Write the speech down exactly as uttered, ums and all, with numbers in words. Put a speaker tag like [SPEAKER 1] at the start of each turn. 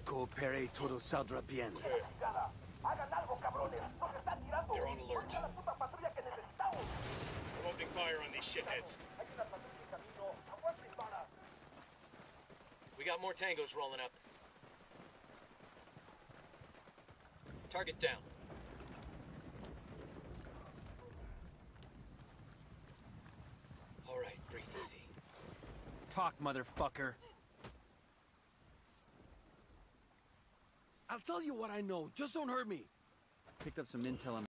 [SPEAKER 1] coopere, todo saldrá bien.
[SPEAKER 2] You're on alert. I'm opening fire on these shitheads. We got more tangos rolling up. Target down. All right, breathe easy.
[SPEAKER 1] Talk, motherfucker. I'll tell you what I know. Just don't hurt me. Picked up some intel on